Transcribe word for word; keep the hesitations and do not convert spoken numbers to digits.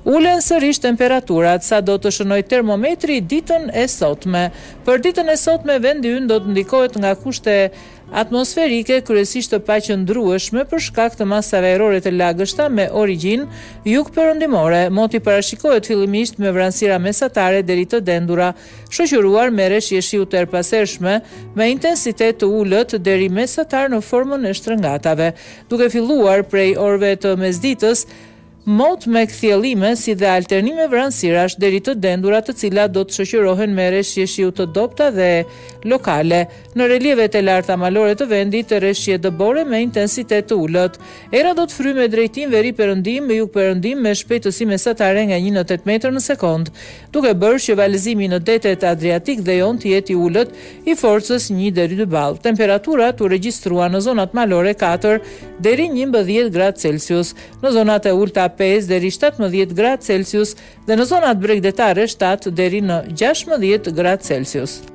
Ulen sërish temperaturat, sa do të shënoj termometri ditën e sotme. Për ditën e sotme, vendi ynë do të ndikohet nga kushte atmosferike kryesisht të paqëndrueshme për shkak të masave ajrore të lagështa me origjinë jug-perëndimore. Moti parashikohet fillimisht me vranësira mesatare deri të dendura, shoqëruar me rreshje shiu të erpasershme me intensitet të ulët deri mesatar në formën e shtrëngatave, duke filluar prej orëve të mesditës. Mot me kthjellime si dhe alternime vranësirash deri të dendura, të cilat do të shoqërohen me rreshje shiu të dobta dhe lokale. Në relievet e larta malore të vendit, rreshje dëbore me intensitet të ulët. Era do të fryjë me drejtim veri-perëndim me jug-perëndim me shpejtësi mesatare nga një në tetë metra në sekond, duke bërë që valëzimi në detet Adriatik dhe Jon të jetë i ulët i forcës një deri dy ball. Temperaturat u regjistruan në zonat malore katër deri njëmbëdhjetë gradë Celsius, në zonat e ulta pesë deri shtatëmbëdhjetë gradë Celsius dhe në zonat bregdetare shtatë deri në gjashtëmbëdhjetë gradë Celsius.